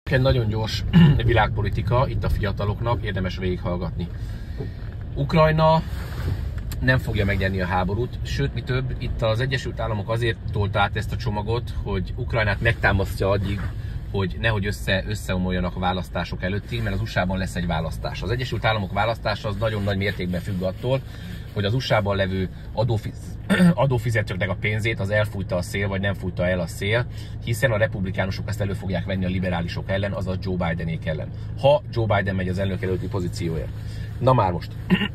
Egy nagyon gyors világpolitika, itt a fiataloknak érdemes végighallgatni. Ukrajna nem fogja megnyerni a háborút, sőt, mi több, itt az Egyesült Államok azért tolta át ezt a csomagot, hogy Ukrajnát megtámasztja addig, hogy nehogy összeomoljanak a választások előttig, mert az USA-ban lesz egy választás. Az Egyesült Államok választása az nagyon nagy mértékben függ attól, hogy az USA-ban levő adófizetőknek a pénzét az elfújta a szél, vagy nem fújta el a szél, hiszen a republikánusok ezt elő fogják venni a liberálisok ellen, azaz Joe Bidenék ellen. Ha Joe Biden megy az elnökjelölti pozícióért. Na már most.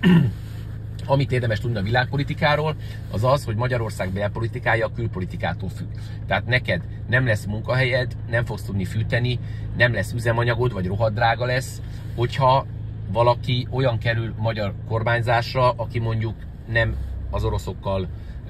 Amit érdemes tudni a világpolitikáról, az az, hogy Magyarország belpolitikája a külpolitikától függ. Tehát neked nem lesz munkahelyed, nem fogsz tudni fűteni, nem lesz üzemanyagod, vagy rohadt drága lesz, hogyha valaki olyan kerül magyar kormányzásra, aki mondjuk nem az oroszokkal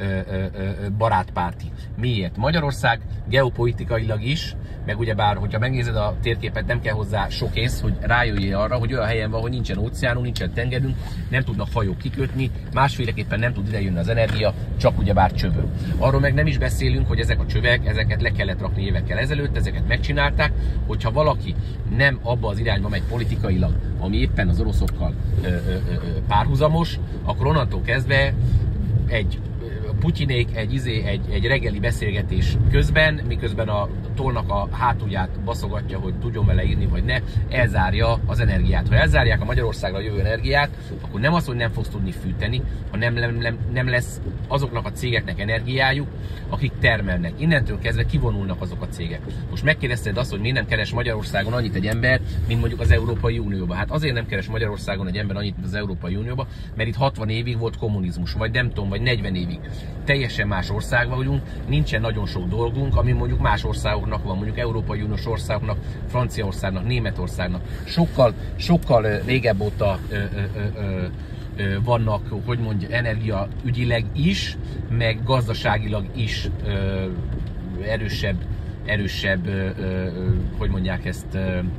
barátpárti. Miért? Magyarország geopolitikailag is, meg ugyebár, hogyha megnézed a térképet, nem kell hozzá sok ész, hogy rájöjjél arra, hogy olyan helyen van, hogy nincsen óceánunk, nincsen tengerünk, nem tudnak hajók kikötni, másféleképpen nem tud idejönni az energia, csak ugyebár csövő. Arról meg nem is beszélünk, hogy ezek a csövek, ezeket le kellett rakni évekkel ezelőtt, ezeket megcsinálták, hogyha valaki nem abba az irányba megy politikailag, ami éppen az oroszokkal párhuzamos, akkor onnantól kezdve egy Putyinék egy reggeli beszélgetés közben, miközben a tolnak a hátulját baszogatja, hogy tudjon vele írni, vagy ne, elzárja az energiát. Ha elzárják a Magyarországra jövő energiát, akkor nem az, hogy nem fogsz tudni fűteni, hanem nem lesz azoknak a cégeknek energiájuk, akik termelnek. Innentől kezdve kivonulnak azok a cégek. Most megkérdezted azt, hogy miért nem keres Magyarországon annyit egy ember, mint mondjuk az Európai Unióban. Hát azért nem keres Magyarországon egy ember annyit, mint az Európai Unióban, mert itt 60 évig volt kommunizmus, vagy nem tudom, vagy 40 évig. Teljesen más országban vagyunk, nincsen nagyon sok dolgunk, ami mondjuk más országoknak van, mondjuk Európai Uniós országoknak, Franciaországnak, Németországnak. Sokkal régebb óta vannak, hogy mondja, energiaügyileg is, meg gazdaságilag is erősebb, hogy mondják ezt,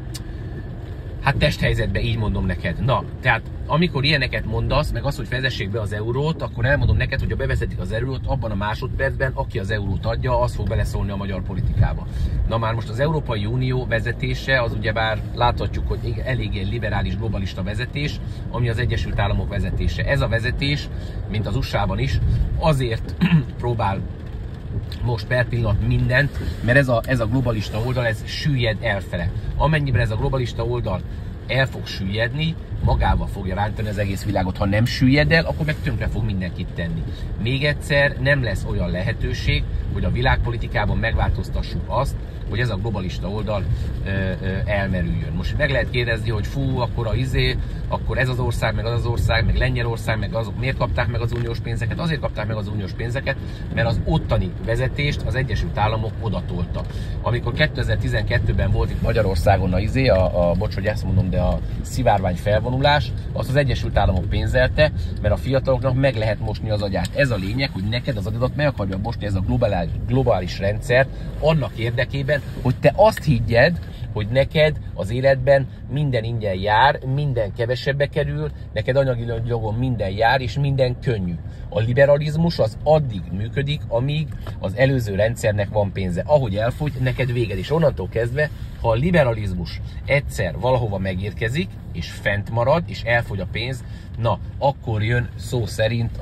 hát testhelyzetben, így mondom neked. Na, tehát amikor ilyeneket mondasz, meg az, hogy vezessék be az eurót, akkor elmondom neked, hogy ha bevezetik az eurót, abban a másodpercben, aki az eurót adja, az fog beleszólni a magyar politikába. Na már most az Európai Unió vezetése, az ugyebár láthatjuk, hogy eléggé liberális, globalista vezetés, ami az Egyesült Államok vezetése. Ez a vezetés, mint az USA-ban is, azért próbál most per pillanat mindent, mert ez a globalista oldal, ez süllyed elfele. Amennyiben ez a globalista oldal el fog süllyedni, magával fogja rántani az egész világot. Ha nem süllyed el, akkor meg tönkre fog mindenkit tenni. Még egyszer, nem lesz olyan lehetőség, hogy a világpolitikában megváltoztassuk azt, hogy ez a globalista oldal elmerüljön. Most meg lehet kérdezni, hogy fú, akkor ez az ország, meg az az ország, meg Lengyelország, meg azok miért kapták meg az uniós pénzeket? Azért kapták meg az uniós pénzeket, mert az ottani vezetést az Egyesült Államok odatolta. Amikor 2012-ben volt itt Magyarországon bocs, hogy ezt mondom, de a szivárvány felvonulás, azt az Egyesült Államok pénzelte, mert a fiataloknak meg lehet mosni az agyát. Ez a lényeg, hogy neked az agyadat meg akarja mosni ez a globális rendszer annak érdekében, hogy te azt higgyed, hogy neked az életben minden ingyen jár, minden kevesebbe kerül, neked anyagi jogon minden jár, és minden könnyű. A liberalizmus az addig működik, amíg az előző rendszernek van pénze. Ahogy elfogy, neked véged. És onnantól kezdve, ha a liberalizmus egyszer valahova megérkezik, és fent marad, és elfogy a pénz, na, akkor jön szó szerint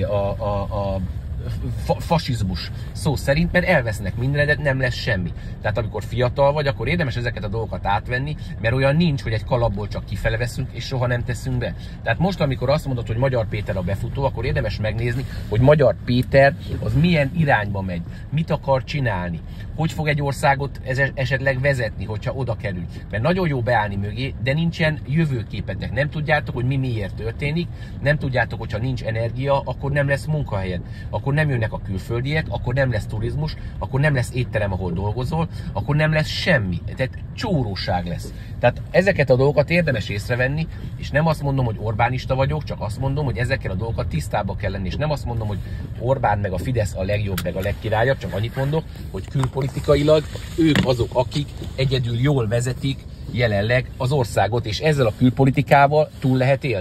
a fasizmus szó szerint, mert elvesznek mindenedet, nem lesz semmi. Tehát amikor fiatal vagy, akkor érdemes ezeket a dolgokat átvenni, mert olyan nincs, hogy egy kalapból csak kifele veszünk, és soha nem teszünk be. Tehát most, amikor azt mondod, hogy Magyar Péter a befutó, akkor érdemes megnézni, hogy Magyar Péter az milyen irányba megy, mit akar csinálni, hogy fog egy országot esetleg vezetni, hogyha oda kerül. Mert nagyon jó beállni mögé, de nincsen jövőképetek. Nem tudjátok, hogy mi miért történik, nem tudjátok, hogyha nincs energia, akkor nem lesz munkahelyed, akkor nem jönnek a külföldiek, akkor nem lesz turizmus, akkor nem lesz étterem, ahol dolgozol, akkor nem lesz semmi. Tehát csóróság lesz. Tehát ezeket a dolgokat érdemes észrevenni, és nem azt mondom, hogy Orbánista vagyok, csak azt mondom, hogy ezekkel a dolgokat tisztában kell lenni, és nem azt mondom, hogy Orbán meg a Fidesz a legjobb, meg a legkirályabb, csak annyit mondok, hogy külpolitikailag ők azok, akik egyedül jól vezetik jelenleg az országot, és ezzel a külpolitikával túl lehet élni.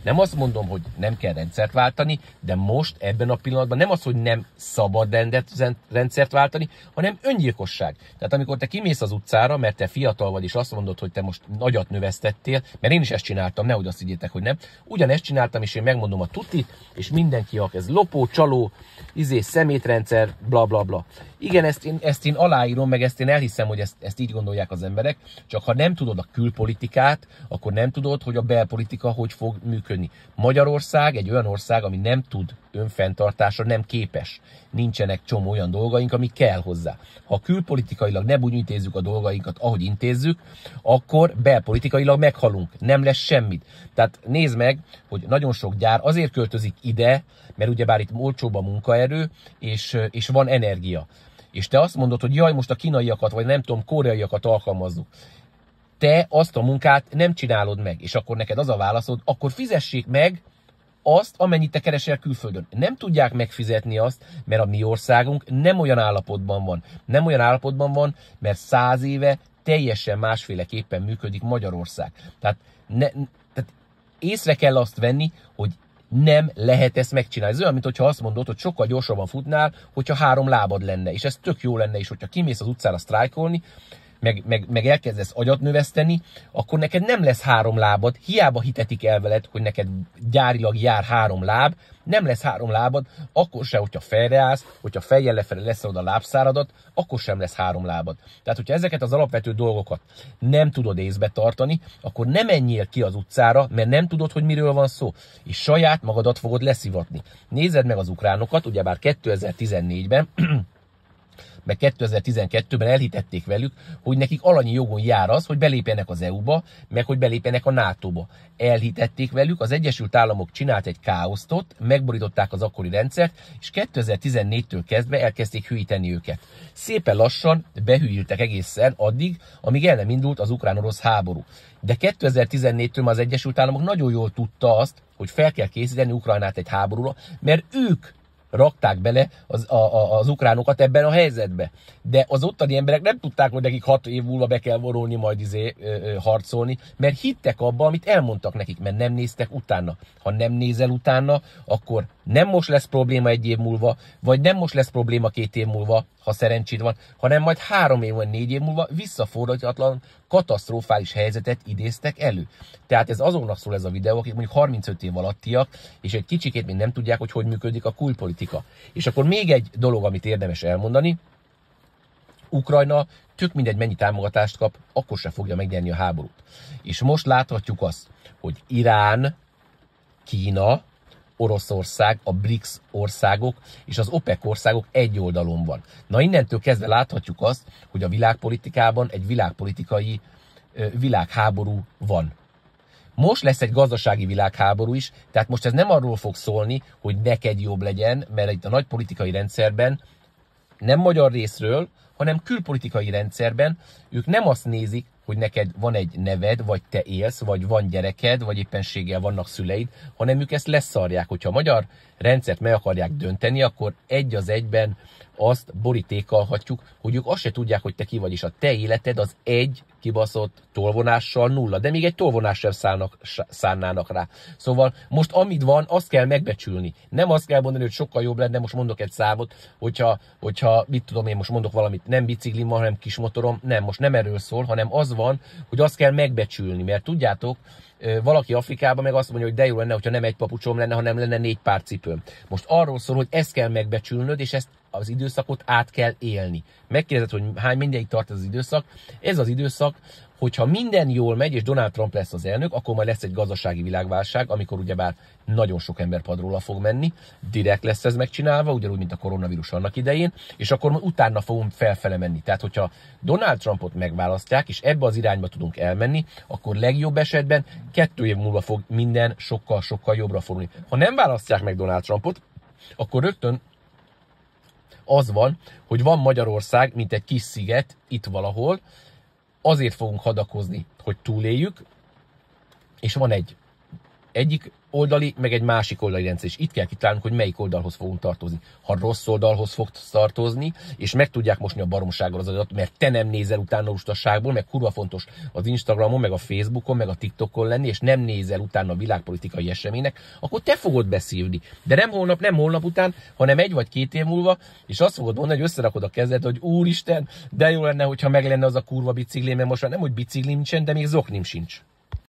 Nem azt mondom, hogy nem kell rendszert váltani, de most ebben a pillanatban nem az, hogy nem szabad rendszert váltani, hanem öngyilkosság. Tehát amikor te kimész az utcára, mert te fiatal vagy, és azt mondod, hogy te most nagyot növesztettél, mert én is ezt csináltam, nehogy azt higgyétek, hogy nem. Ugyanezt csináltam, és én megmondom a tutit, és mindenki ez lopó, csaló, szemétrendszer, bla bla bla. Igen, ezt én aláírom, meg ezt én elhiszem, hogy ezt így gondolják az emberek, csak ha nem tudod a külpolitikát, akkor nem tudod, hogy a belpolitika hogy fog működni. Magyarország egy olyan ország, ami nem tud önfenntartásra, nem képes. Nincsenek csomó olyan dolgaink, ami kell hozzá. Ha külpolitikailag nem úgy intézzük a dolgainkat, ahogy intézzük, akkor belpolitikailag meghalunk. Nem lesz semmit. Tehát nézd meg, hogy nagyon sok gyár azért költözik ide, mert ugyebár itt olcsóbb a munkaerő, és van energia. És te azt mondod, hogy jaj, most a kínaiakat, vagy nem tudom, koreaiakat alkalmazzuk. Te azt a munkát nem csinálod meg, és akkor neked az a válaszod, akkor fizessék meg azt, amennyit te keresel külföldön. Nem tudják megfizetni azt, mert a mi országunk nem olyan állapotban van. Nem olyan állapotban van, mert 100 éve teljesen másféleképpen működik Magyarország. Tehát észre kell azt venni, hogy nem lehet ezt megcsinálni. Ez olyan, mintha azt mondod, hogy sokkal gyorsabban futnál, hogyha 3 lábad lenne. És ez tök jó lenne is, hogyha kimész az utcára sztrájkolni, meg elkezdesz agyat növeszteni, akkor neked nem lesz 3 lábad, hiába hitetik el veled, hogy neked gyárilag jár 3 láb, nem lesz 3 lábad, akkor sem, hogyha fejre állsz, hogyha fejjel lefele leszarod a lábszáradat, akkor sem lesz 3 lábad. Tehát, hogyha ezeket az alapvető dolgokat nem tudod észbe tartani, akkor nem menjél ki az utcára, mert nem tudod, hogy miről van szó, és saját magadat fogod leszivatni. Nézed meg az ukránokat, ugyebár 2014-ben, meg 2012-ben elhitették velük, hogy nekik alanyi jogon jár az, hogy belépjenek az EU-ba, meg hogy belépjenek a NATO-ba. Elhitették velük, az Egyesült Államok csinált egy káosztot, megborították az akkori rendszert, és 2014-től kezdve elkezdték hülyíteni őket. Szépen lassan behűltek egészen addig, amíg el nem indult az ukrán-orosz háború. De 2014-től már az Egyesült Államok nagyon jól tudta azt, hogy fel kell készíteni Ukrajnát egy háborúra, mert ők rakták bele az ukránokat ebben a helyzetbe. De az ottani emberek nem tudták, hogy nekik 6 év múlva be kell vonulni, majd harcolni, mert hittek abba, amit elmondtak nekik, mert nem néztek utána. Ha nem nézel utána, akkor nem most lesz probléma 1 év múlva, vagy nem most lesz probléma 2 év múlva, ha szerencséd van, hanem majd 3 év vagy 4 év múlva visszafordíthatatlan, katasztrofális helyzetet idéztek elő. Tehát ez azonnak szól ez a videó, akik mondjuk 35 év alattiak, és egy kicsikét még nem tudják, hogy működik a külpolitika. És akkor még egy dolog, amit érdemes elmondani, Ukrajna tök mindegy mennyi támogatást kap, akkor se fogja megnyerni a háborút. És most láthatjuk azt, hogy Irán, Kína, Oroszország, a BRICS országok és az OPEC országok egy oldalon van. Na innentől kezdve láthatjuk azt, hogy a világpolitikában egy világpolitikai világháború van. Most lesz egy gazdasági világháború is, tehát most ez nem arról fog szólni, hogy neked jobb legyen, mert itt a nagy politikai rendszerben nem magyar részről, hanem külpolitikai rendszerben ők nem azt nézik, hogy neked van egy neved, vagy te élsz, vagy van gyereked, vagy éppenséggel vannak szüleid, hanem ők ezt leszarják. Hogyha a magyar rendszert meg akarják dönteni, akkor egy az egyben azt borítékolhatjuk, hogy ők azt se tudják, hogy te ki vagy, és a te életed az egy kibaszott tolvonással 0, de még egy tolvonást sem szánnának rá. Szóval most amit van, azt kell megbecsülni. Nem azt kell mondani, hogy sokkal jobb lenne, most mondok egy számot, hogyha mit tudom én, most mondok valamit, nem biciklim van, hanem kis motorom, nem, most nem erről szól, hanem az van, hogy azt kell megbecsülni, mert tudjátok, valaki Afrikában meg azt mondja, hogy de jó lenne, hogyha nem egy papucsom lenne, hanem lenne 4 pár cipőm. Most arról szól, hogy ezt kell megbecsülnöd, és ezt az időszakot át kell élni. Megkérdezed, hogy mindegyik tart ez az időszak. Ez az időszak, hogyha minden jól megy, és Donald Trump lesz az elnök, akkor majd lesz egy gazdasági világválság, amikor ugyebár nagyon sok ember padróla fog menni, direkt lesz ez megcsinálva, ugyanúgy, mint a koronavírus annak idején, és akkor utána fogunk felfele menni. Tehát, hogyha Donald Trumpot megválasztják, és ebbe az irányba tudunk elmenni, akkor legjobb esetben 2 év múlva fog minden sokkal jobbra fordulni. Ha nem választják meg Donald Trumpot, akkor rögtön az van, hogy van Magyarország, mint egy kis sziget itt valahol, azért fogunk hadakozni, hogy túléljük, és van egy egyik oldali, meg egy másik oldali rendszer, és itt kell kitalálnunk, hogy melyik oldalhoz fogunk tartozni. Ha rossz oldalhoz fogsz tartozni, és meg tudják mosni a baromsággal az adat, mert te nem nézel utána lustaságból, meg kurva fontos az Instagramon, meg a Facebookon, meg a TikTokon lenni, és nem nézel utána a világpolitikai eseménynek, akkor te fogod beszívni. De nem holnap után, hanem 1 vagy 2 év múlva, és azt fogod mondani, hogy összerakod a kezed, hogy úristen, de jó lenne, hogyha meg lenne az a kurva biciklim, mert most már nem, hogy biciklim nincsen, de még zoknim sincs.